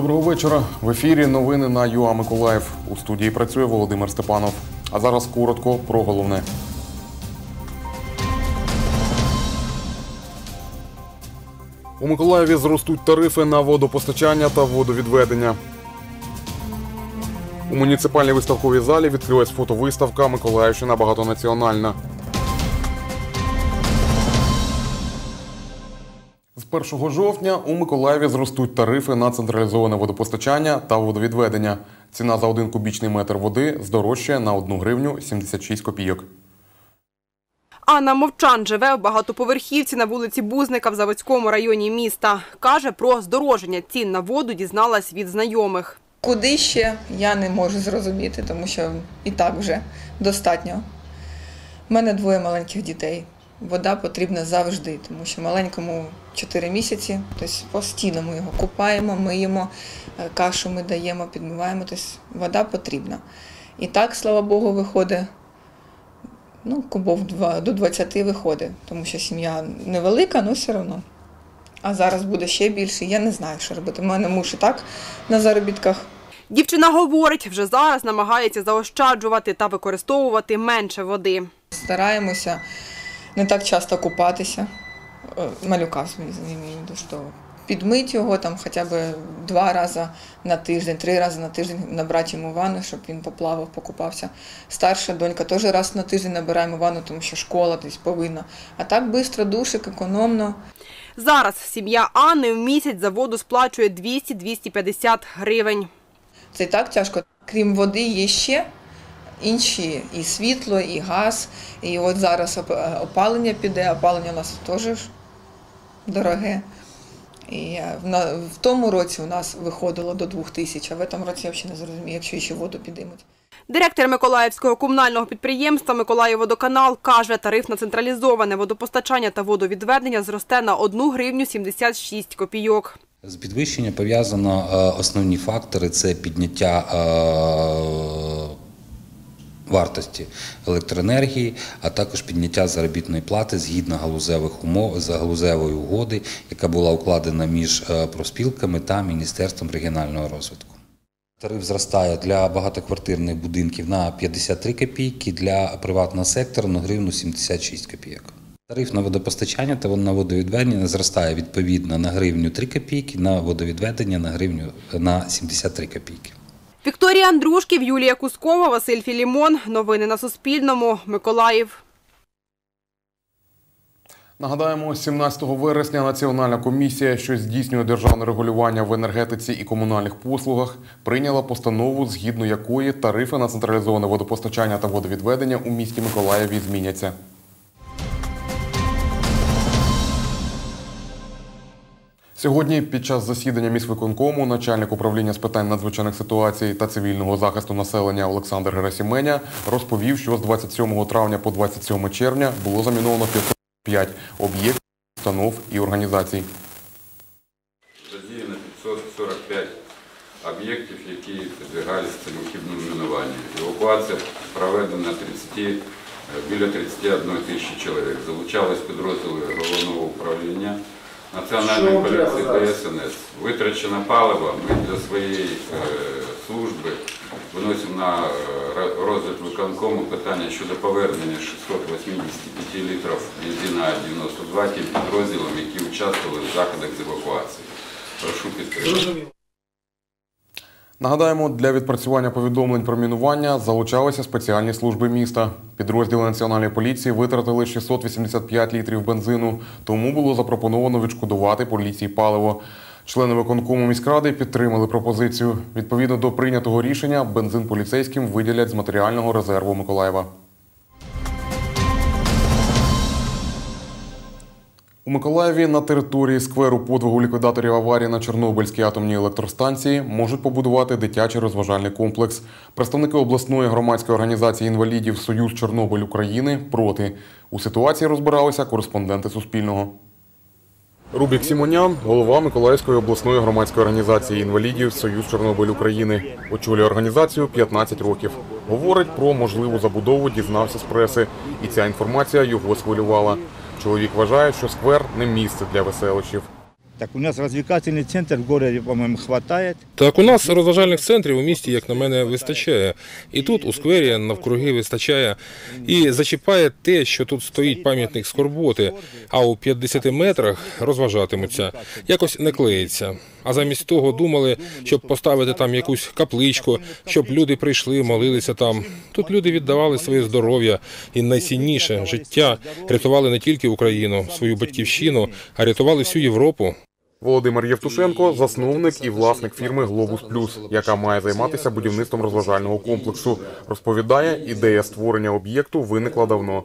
Доброго вечора. В ефірі новини на ЮА Миколаїв. У студії працює Володимир Степанов. А зараз коротко про головне. У Миколаєві зростуть тарифи на водопостачання та водовідведення. У муніципальній виставковій залі відкрилась фотовиставка «Миколаївщина багатонаціональна». З 1 жовтня у Миколаєві зростуть тарифи на централізоване водопостачання та водовідведення. Ціна за 1 кубічний метр води здорожчає на 1 гривню 76 копійок. Анна Мовчан живе в багатоповерхівці на вулиці Бузника в Заводському районі міста. Каже, про здорожчання цін на воду дізналась від знайомих. Куди ще, я не можу зрозуміти, тому що і так вже достатньо. У мене 2 маленьких дітей. Вода потрібна завжди, тому що маленькому 4 місяці, тобто постійно ми його купаємо, миємо, кашу ми даємо, підмиваємо, тобто вода потрібна. І так, слава Богу, виходить, кубов до 20 виходить, тому що сім'я невелика, але все одно. А зараз буде ще більше, я не знаю, що робити. У мене муж і так на заробітках. Дівчина говорить, вже зараз намагається заощаджувати та використовувати менше води. Стараємося не так часто купатися, малюка, що підмити його там хоча б 2 рази на тиждень, 3 рази на тиждень набрати йому ванну, щоб він поплавав, покупався. Старша донька теж раз на тиждень набираємо ванну, тому що школа десь повинна. А так швидко, душик, економно. Зараз сім'я Анни в місяць за воду сплачує 200-250 гривень. Це і так тяжко. Крім води є ще інші, і світло, і газ. І от зараз опалення піде, опалення у нас теж дороге. І в тому році у нас виходило до 2000, а в цьому році я взагалі не зрозумію, якщо ще воду підіймуть. Директор Миколаївського комунального підприємства «Миколаївводоканал» каже, тариф на централізоване водопостачання та водовідведення зросте на 1 гривню 76 копійок. З підвищенням пов'язано основні фактори – це підняття вартості електроенергії, а також підняття заробітної плати згідно галузевих умов, з галузевої угоди, яка була укладена між профспілками та Міністерством регіонального розвитку. Тариф зростає для багатоквартирних будинків на 53 копійки, для приватного сектору на 1 гривну 76 копійок. Тариф на водопостачання та на водовідведення зростає відповідно на 1 гривню 3 копійки, на водовідведення на 1 гривню на 73 копійки. Вікторія Андрушків, Юлія Кускова, Василь Філімон. Новини на Суспільному. Миколаїв. Нагадаємо, 17 вересня Національна комісія, що здійснює державне регулювання в енергетиці і комунальних послугах, прийняла постанову, згідно якої тарифи на централізоване водопостачання та водовідведення у місті Миколаєві зміняться. Сьогодні під час засідання міськвиконкому начальник управління з питань надзвичайних ситуацій та цивільного захисту населення Олександр Герасименя розповів, що з 27 травня по 27 червня було заміновано 505 об'єктів, установ і організацій. Задіяно 545 об'єктів, які підлягають необхідному мінуванню. Евакуація проведена біля 31 тисячі чоловік. Залучались підрозділи головного управління Національної поліції та СНС. Витрачено паливо ми для своєї служби виносимо на розгляд виконкому питання щодо повернення 685 літрів бензина 92 тим підрозділам, які участвували в заходах з евакуації. Прошу підтримати. Нагадаємо, для відпрацювання повідомлень про мінування залучалися спеціальні служби міста. Підрозділи Національної поліції витратили 685 літрів бензину, тому було запропоновано відшкодувати поліції паливо. Члени виконкому міськради підтримали пропозицію. Відповідно до прийнятого рішення, бензин поліцейським виділять з матеріального резерву Миколаєва. У Миколаєві на території скверу подвигу ліквідаторів аварії на Чорнобильській атомній електростанції можуть побудувати дитячий розважальний комплекс. Представники обласної громадської організації інвалідів «Союз Чорнобиль України» проти. У ситуації розбиралися кореспонденти Суспільного. Рубік Сімонян – голова Миколаївської обласної громадської організації інвалідів «Союз Чорнобиль України». Очолює організацію 15 років. Говорить, про можливу забудову дізнався з преси. І ця інформація його схвилювала. Чоловік вважає, що сквер – не місце для веселощів. Так у нас развлекательный центр в городе, по-моему, хватает. Так, у нас розважальних центрів у місті, як на мене, вистачає. І тут, у сквері, навкруги вистачає. І зачіпає те, що тут стоїть пам'ятник Скорботи, а у 50 метрах розважатимуться. Якось не клеїться. А замість того думали, щоб поставити там якусь капличку, щоб люди прийшли, молилися там. Тут люди віддавали своє здоров'я і найцінніше – життя. Рятували не тільки Україну, свою батьківщину, а рятували всю Європу. Володимир Євтушенко – засновник і власник фірми «Глобус Плюс», яка має займатися будівництвом розважального комплексу. Розповідає, ідея створення об'єкту виникла давно.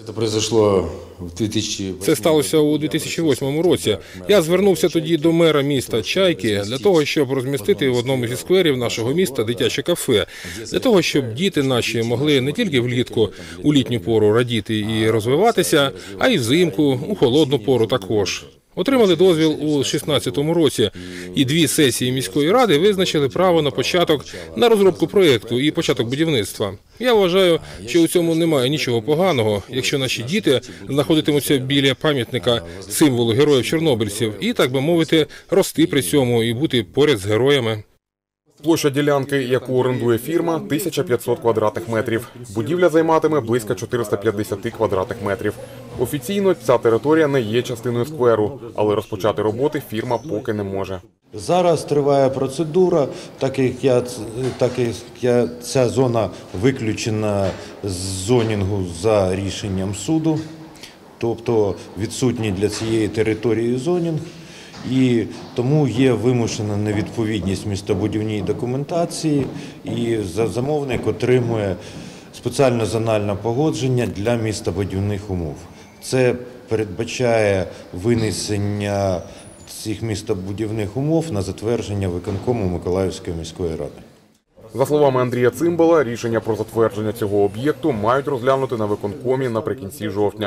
Це сталося у 2008 році. Я звернувся тоді до мера міста Чайки для того, щоб розмістити в одному зі скверів нашого міста дитяче кафе. Для того, щоб діти наші могли не тільки влітку, у літню пору радіти і розвиватися, а й взимку, у холодну пору також. Отримали дозвіл у 2016 році, і 2 сесії міської ради визначили право на початок, на розробку проєкту і початок будівництва. Я вважаю, що у цьому немає нічого поганого, якщо наші діти знаходитимуться біля пам'ятника символу героїв-чорнобильців і, так би мовити, рости при цьому і бути поряд з героями. Площа ділянки, яку орендує фірма, 1500 квадратних метрів. Будівля займатиме близько 450 квадратних метрів. Офіційно ця територія не є частиною скверу, але розпочати роботи фірма поки не може. Зараз триває процедура, так як ця зона виключена з зонінгу за рішенням суду, тобто відсутній для цієї території зонінг. І тому є вимушена невідповідність містобудівній документації, і замовник отримує спеціальне зональне погодження для містобудівних умов. Це передбачає винесення цих містобудівних умов на затвердження виконкому Миколаївської міської ради. За словами Андрія Цимбала, рішення про затвердження цього об'єкту мають розглянути на виконкомі наприкінці жовтня.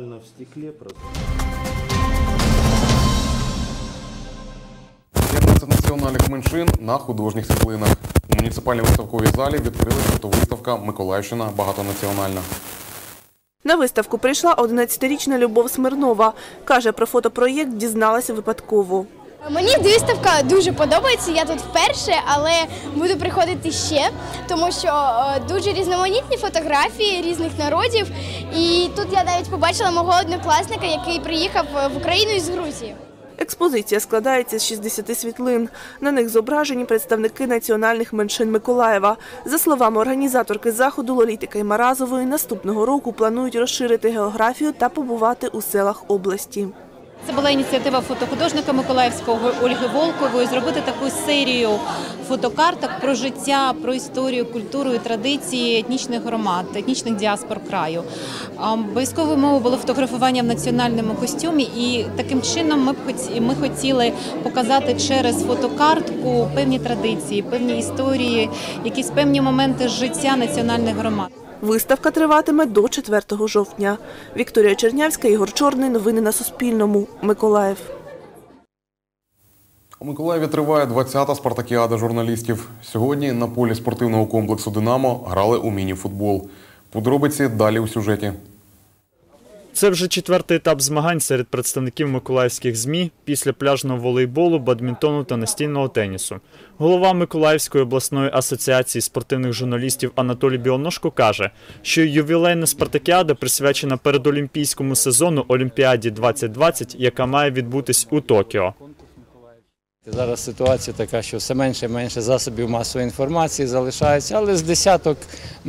15 національних меншин на художніх світлинах. У муніципальній виставковій залі відкрилась фотовиставка «Миколаївщина багатонаціональна». На виставку прийшла 11-річна Любов Смирнова. Каже, про фотопроєкт дізналася випадково. Мені виставка дуже подобається, я тут вперше, але буду приходити ще, тому що дуже різноманітні фотографії різних народів. І тут я навіть побачила мого однокласника, який приїхав в Україну із Грузії. Експозиція складається з 60 світлин. На них зображені представники національних меншин Миколаєва. За словами організаторки заходу Лоліти Каймаразової, наступного року планують розширити географію та побувати у селах області. Це була ініціатива фотохудожника Миколаївського Ольги Волкової зробити таку серію фотокарток про життя, про історію, культуру і традиції етнічних громад, етнічних діаспор краю. Обов'язковою мовою було фотографування в національному костюмі, і таким чином ми хотіли показати через фотокартку певні традиції, певні історії, якісь певні моменти життя національних громад. Виставка триватиме до 4 жовтня. Вікторія Чернявська, Ігор Чорний. Новини на Суспільному. Миколаїв. У Миколаєві триває 20-та спартакіада журналістів. Сьогодні на полі спортивного комплексу «Динамо» грали у міні-футбол. Подробиці далі у сюжеті. Це вже 4-й етап змагань серед представників миколаївських ЗМІ після пляжного волейболу, бадмінтону та настільного тенісу. Голова Миколаївської обласної асоціації спортивних журналістів Анатолій Білоножко каже, що ювілейна спартакіада присвячена передолімпійському сезону Олімпіаді 2020, яка має відбутись у Токіо. Зараз ситуація така, що все менше і менше засобів масової інформації залишається, але з десяток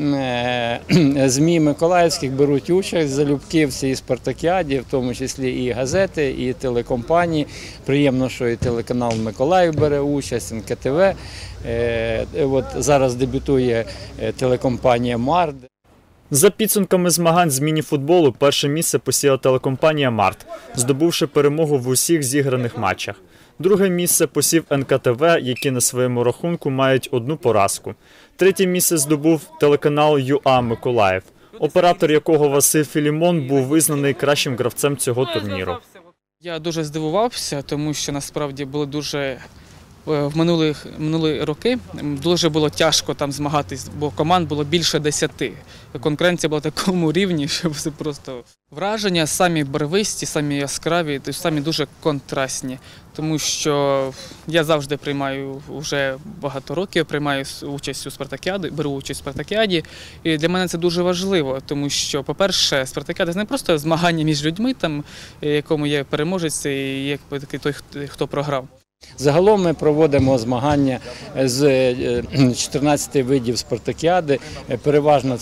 ЗМІ миколаївських беруть участь залюбки в цій спартакіаді, в тому числі і газети, і телекомпанії. Приємно, що і телеканал «Миколаїв» бере участь, НКТВ. От зараз дебютує телекомпанія «Март». За підсумками змагань з міні-футболу перше місце посіла телекомпанія «Март», здобувши перемогу в усіх зіграних матчах. Друге місце посів НКТВ, які на своєму рахунку мають 1 поразку. Третє місце здобув телеканал ЮА Миколаїв, оператор якого Василь Філімон був визнаний кращим гравцем цього турніру. Я дуже здивувався, тому що насправді були дуже в минулі роки дуже було тяжко там змагатись, бо команд було більше 10. Конкуренція була на такому рівні, що це просто враження самі барвисті, самі яскраві, самі дуже контрастні. Тому що я завжди приймаю, вже багато років приймаю участь у спартакіаді, беру участь у спартакіаді. І для мене це дуже важливо, тому що, по-перше, спартакіада – це не просто змагання між людьми, там, якому є переможець і є той, хто програв. Загалом ми проводимо змагання з 14 видів спартакіади. Переважно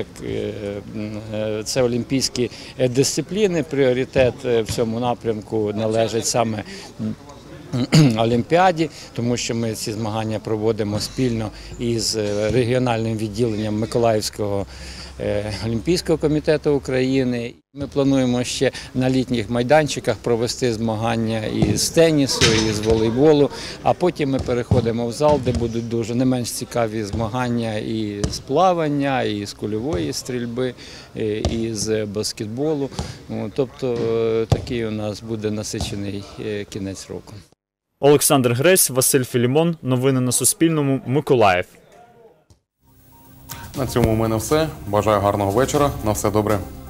це олімпійські дисципліни. Пріоритет в цьому напрямку належить саме Олімпіаді, тому що ми ці змагання проводимо спільно із регіональним відділенням Миколаївського Олімпійського комітету України. Ми плануємо ще на літніх майданчиках провести змагання і з тенісу, і з волейболу, а потім ми переходимо в зал, де будуть дуже не менш цікаві змагання і з плавання, і з кульової стрільби, і з баскетболу. Тобто такий у нас буде насичений кінець року. Олександр Гресь, Василь Філімон. Новини на Суспільному. Миколаїв. На цьому у мене все. Бажаю гарного вечора. На все добре.